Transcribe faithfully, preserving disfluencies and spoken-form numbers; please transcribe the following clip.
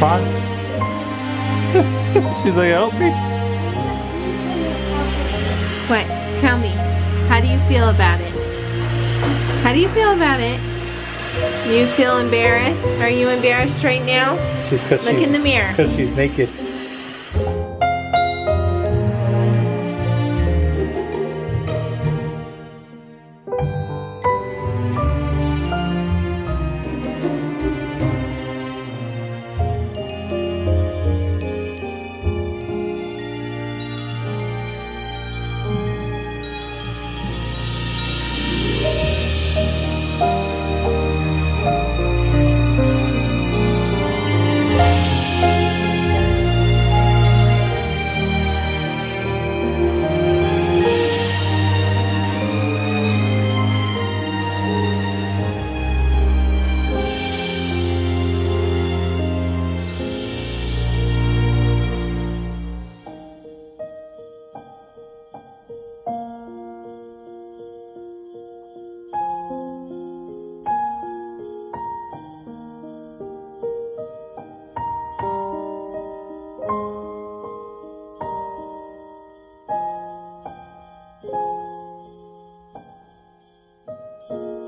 Hot? She's like, help me. What? Tell me. How do you feel about it? How do you feel about it? Do you feel embarrassed? Are you embarrassed right now? She's cause Look she's, in the mirror. Because she's naked. you.